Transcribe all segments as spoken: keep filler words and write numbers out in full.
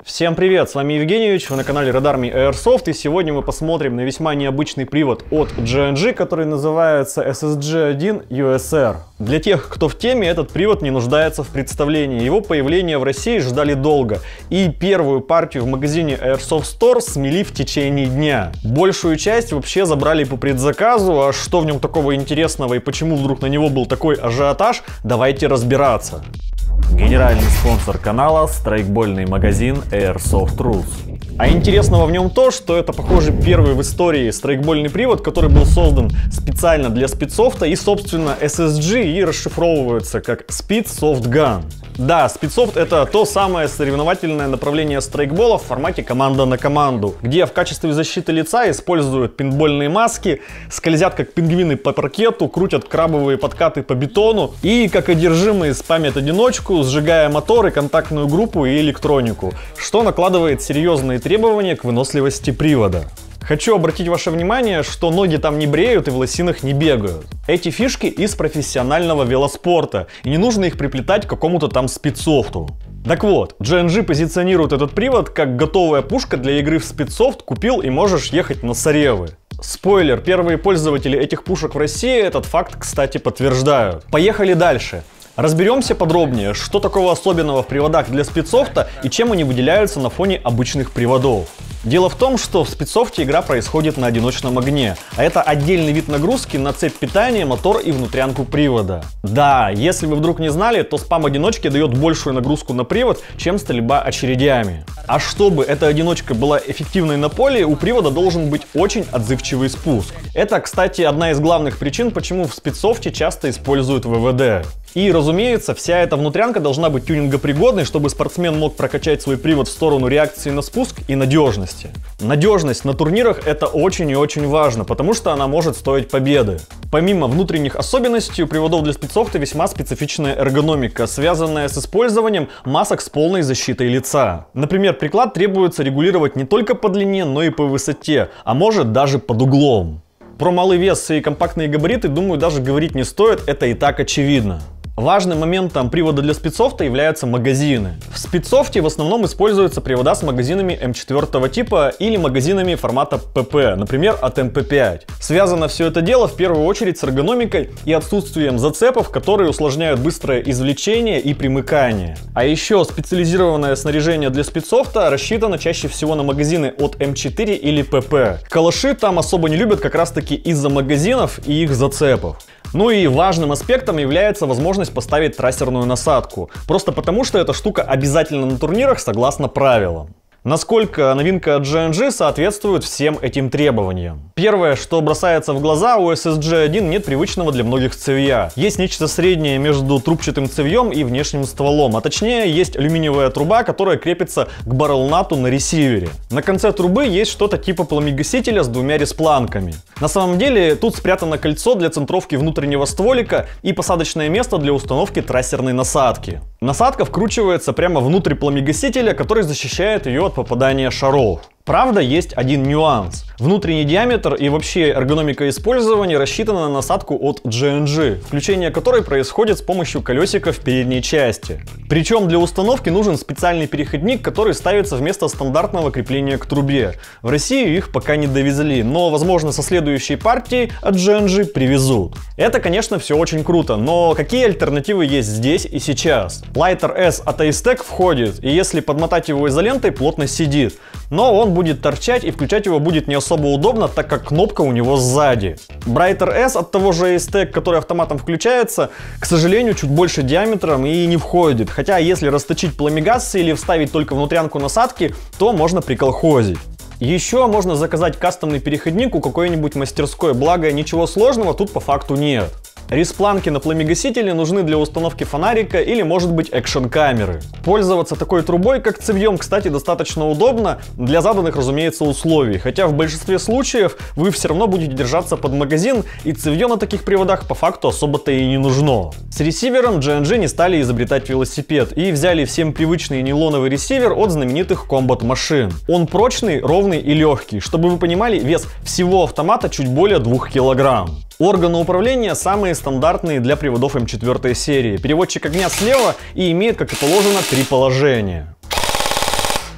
Всем привет, с вами Евгеньевич, вы на канале Radarme Airsoft, и сегодня мы посмотрим на весьма необычный привод от джи эн джи, который называется эс эс джи один ю эс ар. Для тех, кто в теме, этот привод не нуждается в представлении. Его появление в России ждали долго, и первую партию в магазине Airsoft Store смели в течение дня. Большую часть вообще забрали по предзаказу, а что в нем такого интересного и почему вдруг на него был такой ажиотаж, давайте разбираться. Генеральный спонсор канала — страйкбольный магазин Airsoft Rules. А интересного в нем то, что это, похоже, первый в истории страйкбольный привод, который был создан специально для спидсофта, и, собственно, эс эс джи и расшифровывается как Speed Soft Gun. Да, спидсофт — это то самое соревновательное направление страйкбола в формате команда на команду, где в качестве защиты лица используют пейнтбольные маски, скользят как пингвины по паркету, крутят крабовые подкаты по бетону и, как одержимые, спамят одиночку, сжигая моторы, контактную группу и электронику, что накладывает серьезные требования к выносливости привода. Хочу обратить ваше внимание, что ноги там не бреют и в лосинах не бегают. Эти фишки из профессионального велоспорта, и не нужно их приплетать к какому-то там спидсофту. Так вот, джи эн джи позиционирует этот привод как готовая пушка для игры в спидсофт, купил и можешь ехать на Саревы. Спойлер, первые пользователи этих пушек в России этот факт, кстати, подтверждают. Поехали дальше. Разберемся подробнее, что такого особенного в приводах для спидсофта и чем они выделяются на фоне обычных приводов. Дело в том, что в спидсофте игра происходит на одиночном огне, а это отдельный вид нагрузки на цепь питания, мотор и внутрянку привода. Да, если вы вдруг не знали, то спам одиночки дает большую нагрузку на привод, чем стрельба очередями. А чтобы эта одиночка была эффективной на поле, у привода должен быть очень отзывчивый спуск. Это, кстати, одна из главных причин, почему в спидсофте часто используют вэ вэ дэ. И, разумеется, вся эта внутрянка должна быть тюнингопригодной, чтобы спортсмен мог прокачать свой привод в сторону реакции на спуск и надежности. Надежность на турнирах — это очень и очень важно, потому что она может стоить победы. Помимо внутренних особенностей, у приводов для спидсофта весьма специфичная эргономика, связанная с использованием масок с полной защитой лица. Например, приклад требуется регулировать не только по длине, но и по высоте, а может даже под углом. Про малый вес и компактные габариты, думаю, даже говорить не стоит, это и так очевидно. Важным моментом привода для спидсофта являются магазины. В спидсофте в основном используются привода с магазинами эм четыре типа или магазинами формата пэ пэ, например, от эм пэ пять. Связано все это дело в первую очередь с эргономикой и отсутствием зацепов, которые усложняют быстрое извлечение и примыкание. А еще специализированное снаряжение для спидсофта рассчитано чаще всего на магазины от эм четыре или пэ пэ. Калаши там особо не любят как раз таки из-за магазинов и их зацепов. Ну и важным аспектом является возможность поставить трассерную насадку. Просто потому, что эта штука обязательно на турнирах согласно правилам. Насколько новинка от джи эн джи соответствует всем этим требованиям? Первое, что бросается в глаза, у эс эс джи один нет привычного для многих цевья. Есть нечто среднее между трубчатым цевьем и внешним стволом, а точнее есть алюминиевая труба, которая крепится к баррелнату на ресивере. На конце трубы есть что-то типа пламегасителя с двумя респланками. На самом деле тут спрятано кольцо для центровки внутреннего стволика и посадочное место для установки трассерной насадки. Насадка вкручивается прямо внутрь пламегасителя, который защищает ее от попадания шаров. Правда, есть один нюанс. Внутренний диаметр и вообще эргономика использования рассчитана на насадку от джи эн джи, включение которой происходит с помощью колесика в передней части. Причем для установки нужен специальный переходник, который ставится вместо стандартного крепления к трубе. В Россию их пока не довезли, но, возможно, со следующей партией от джи эн джи привезут. Это, конечно, все очень круто, но какие альтернативы есть здесь и сейчас? Lighter S от Aistec входит, и если подмотать его изолентой, плотно сидит. Но он будет торчать, и включать его будет не особо удобно, так как кнопка у него сзади. Brighter S от того же Aistec, который автоматом включается, к сожалению, чуть больше диаметром и не входит. Хотя если расточить пламегассы или вставить только внутрянку насадки, то можно приколхозить. Еще можно заказать кастомный переходник у какой-нибудь мастерской, благо ничего сложного тут по факту нет. Респланки на пламегасителе нужны для установки фонарика или, может быть, экшн-камеры. Пользоваться такой трубой, как цевьем, кстати, достаточно удобно для заданных, разумеется, условий. Хотя в большинстве случаев вы все равно будете держаться под магазин, и цевье на таких приводах по факту особо-то и не нужно. С ресивером джи эн джи не стали изобретать велосипед и взяли всем привычный нейлоновый ресивер от знаменитых Combat Machine. Он прочный, ровный и легкий. Чтобы вы понимали, вес всего автомата чуть более двух килограмм. Органы управления самые стандартные для приводов эм четыре серии. Переводчик огня слева и имеет, как и положено, три положения.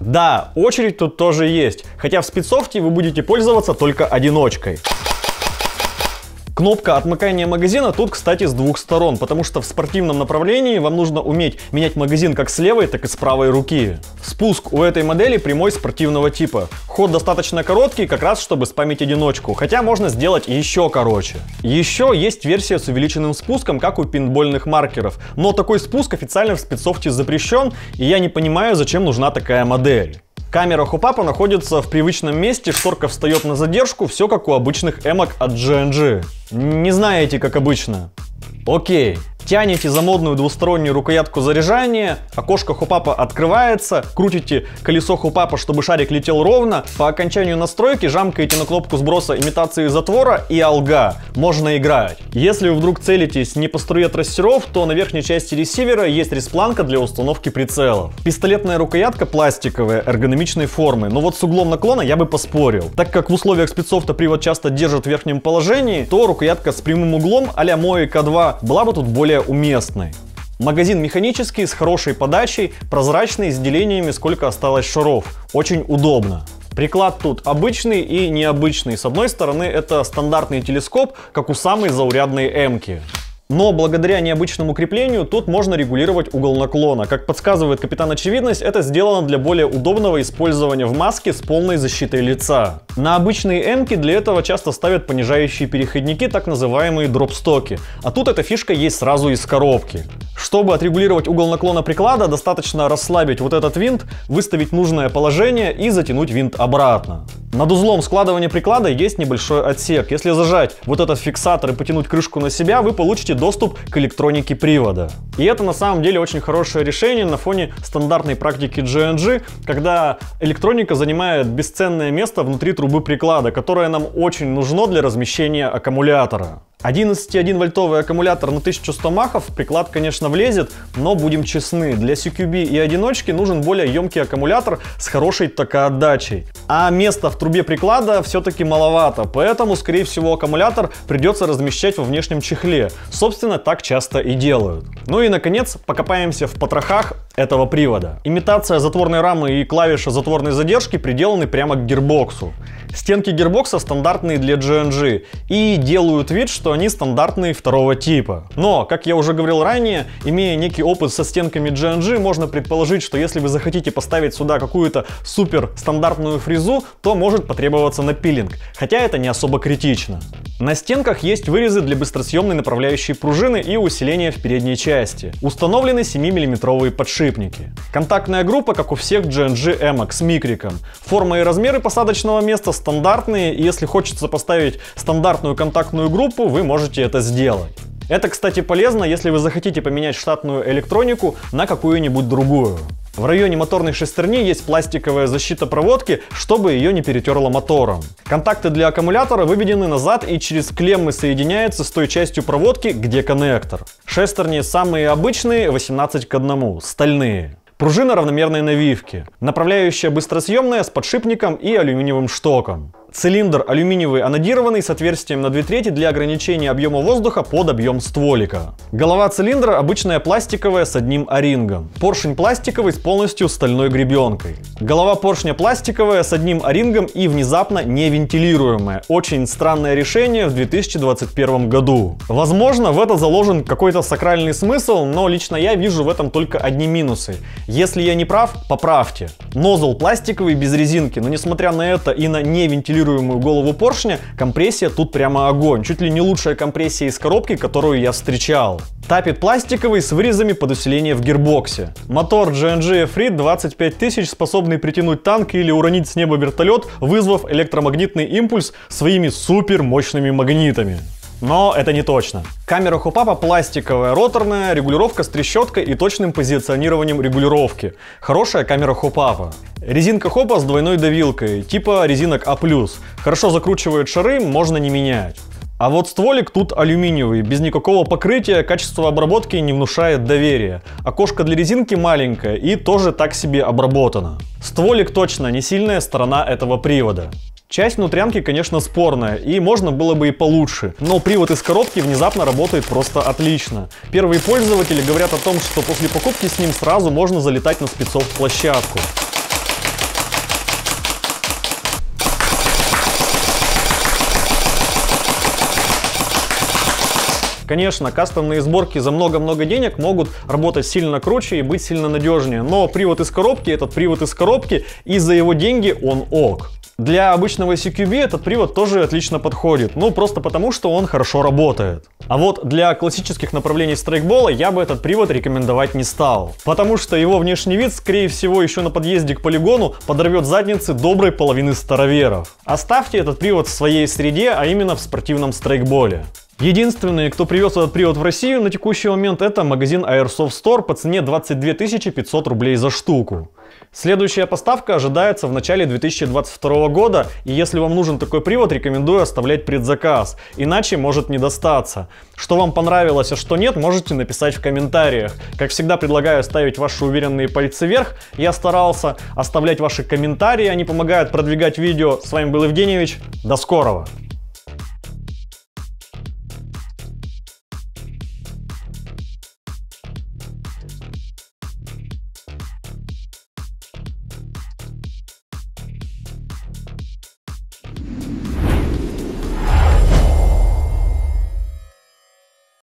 Да, очередь тут тоже есть, хотя в спидсофте вы будете пользоваться только одиночкой. Кнопка отмыкания магазина тут, кстати, с двух сторон, потому что в спортивном направлении вам нужно уметь менять магазин как с левой, так и с правой руки. Спуск у этой модели прямой спортивного типа. Ход достаточно короткий, как раз чтобы спамить одиночку, хотя можно сделать еще короче. Еще есть версия с увеличенным спуском, как у пейнтбольных маркеров, но такой спуск официально в спидсофте запрещен, и я не понимаю, зачем нужна такая модель. Камера хоп-апа находится в привычном месте, шторка встает на задержку, все как у обычных эмок от джи эн джи. Не знаете, как обычно? Окей. Тянете за модную двустороннюю рукоятку заряжания, окошко хоп-апа открывается, крутите колесо хоп-апа, чтобы шарик летел ровно, по окончанию настройки жамкаете на кнопку сброса имитации затвора и алга, можно играть. Если вы вдруг целитесь не по струе трассеров, то на верхней части ресивера есть респланка для установки прицелов. Пистолетная рукоятка пластиковая, эргономичной формы, но вот с углом наклона я бы поспорил. Так как в условиях спидсофта привод часто держат в верхнем положении, то рукоятка с прямым углом а-ля Мои К два была бы тут более уместной. Магазин механический, с хорошей подачей, прозрачный, с делениями, сколько осталось шаров. Очень удобно. Приклад тут обычный и необычный. С одной стороны, это стандартный телескоп, как у самой заурядной эмки. Но благодаря необычному креплению тут можно регулировать угол наклона. Как подсказывает Капитан Очевидность, это сделано для более удобного использования в маске с полной защитой лица. На обычные эмки для этого часто ставят понижающие переходники, так называемые дропстоки. А тут эта фишка есть сразу из коробки. Чтобы отрегулировать угол наклона приклада, достаточно расслабить вот этот винт, выставить нужное положение и затянуть винт обратно. Над узлом складывания приклада есть небольшой отсек. Если зажать вот этот фиксатор и потянуть крышку на себя, вы получите доступ к электронике привода. И это на самом деле очень хорошее решение на фоне стандартной практики джи эн джи, когда электроника занимает бесценное место внутри трубы приклада, которое нам очень нужно для размещения аккумулятора. одиннадцать и одна вольтовый аккумулятор на тысячу сто махов в приклад, конечно, влезет, но будем честны, для си кью би и одиночки нужен более емкий аккумулятор с хорошей токоотдачей. А места в трубе приклада все-таки маловато, поэтому, скорее всего, аккумулятор придется размещать во внешнем чехле. Собственно, так часто и делают. Ну и, наконец, покопаемся в потрохах этого привода. Имитация затворной рамы и клавиша затворной задержки приделаны прямо к гирбоксу. Стенки гирбокса стандартные для джи эн джи и делают вид, что они стандартные второго типа. Но, как я уже говорил ранее, имея некий опыт со стенками джи эн джи, можно предположить, что если вы захотите поставить сюда какую-то супер стандартную фрезу, то может потребоваться напилинг, хотя это не особо критично. На стенках есть вырезы для быстросъемной направляющей пружины и усиления в передней части. Установлены семимиллиметровые подшипники. Контактная группа, как у всех джи эн джи эмок, с микриком. Форма и размеры посадочного места стандартные, и если хочется поставить стандартную контактную группу, вы можете это сделать. Это, кстати, полезно, если вы захотите поменять штатную электронику на какую-нибудь другую. В районе моторной шестерни есть пластиковая защита проводки, чтобы ее не перетерло мотором. Контакты для аккумулятора выведены назад и через клеммы соединяются с той частью проводки, где коннектор. Шестерни самые обычные, восемнадцать к одному, стальные. Пружина равномерной навивки. Направляющая быстросъемная с подшипником и алюминиевым штоком. Цилиндр алюминиевый анодированный с отверстием на две трети для ограничения объема воздуха под объем стволика. Голова цилиндра обычная пластиковая с одним о-рингом. Поршень пластиковый с полностью стальной гребенкой. Голова поршня пластиковая с одним о-рингом и внезапно невентилируемая. Очень странное решение в две тысячи двадцать первом году. Возможно, в это заложен какой-то сакральный смысл, но лично я вижу в этом только одни минусы. Если я не прав, поправьте. Нозл пластиковый без резинки, но несмотря на это и на невентилируемую голову поршня, компрессия тут прямо огонь. Чуть ли не лучшая компрессия из коробки, которую я встречал. Тапет пластиковый с вырезами под усиление в гирбоксе. Мотор джи эн джи Efrit двадцать пять тысяч, способный притянуть танк или уронить с неба вертолет, вызвав электромагнитный импульс своими супер мощными магнитами. Но это не точно. Камера хоп-апа пластиковая, роторная, регулировка с трещоткой и точным позиционированием регулировки. Хорошая камера хоп-апа. Резинка хопа с двойной давилкой, типа резинок А плюс. Хорошо закручивает шары, можно не менять. А вот стволик тут алюминиевый, без никакого покрытия, качество обработки не внушает доверия. Окошко для резинки маленькое и тоже так себе обработано. Стволик точно не сильная сторона этого привода. Часть внутрянки, конечно, спорная, и можно было бы и получше, но привод из коробки внезапно работает просто отлично. Первые пользователи говорят о том, что после покупки с ним сразу можно залетать на спидсофт площадку. Конечно, кастомные сборки за много-много денег могут работать сильно круче и быть сильно надежнее, но привод из коробки — этот привод из коробки, и за его деньги он ок. Для обычного си кью би этот привод тоже отлично подходит, ну просто потому, что он хорошо работает. А вот для классических направлений страйкбола я бы этот привод рекомендовать не стал, потому что его внешний вид, скорее всего, еще на подъезде к полигону подорвет задницы доброй половины староверов. Оставьте этот привод в своей среде, а именно в спортивном страйкболе. Единственный, кто привез этот привод в Россию на текущий момент, это магазин Airsoft Store по цене двадцать две тысячи пятьсот рублей за штуку. Следующая поставка ожидается в начале две тысячи двадцать второго года, и если вам нужен такой привод, рекомендую оставлять предзаказ, иначе может не достаться. Что вам понравилось, а что нет, можете написать в комментариях. Как всегда, предлагаю ставить ваши уверенные пальцы вверх. Я старался оставлять ваши комментарии, они помогают продвигать видео. С вами был Евгеньевич, до скорого!